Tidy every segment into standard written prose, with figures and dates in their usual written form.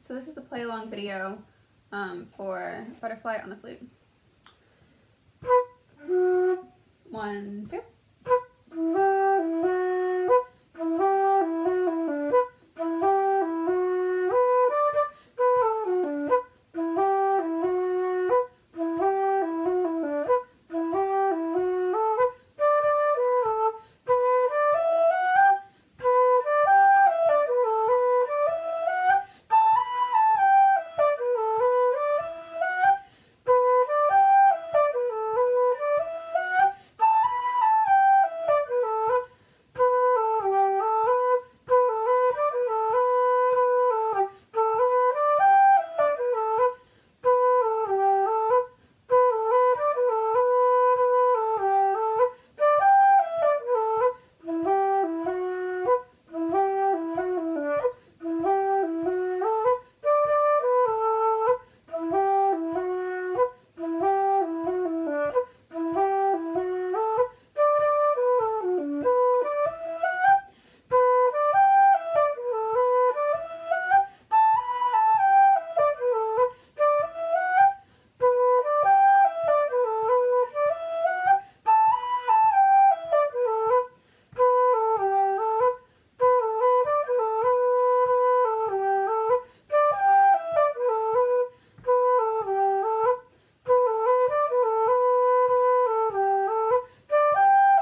So this is the play along video for Butterfly on the Flute. 1, 2.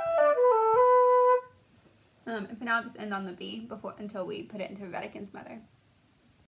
And for now, I'll just end on the B until we put it into Wedekinds Mother.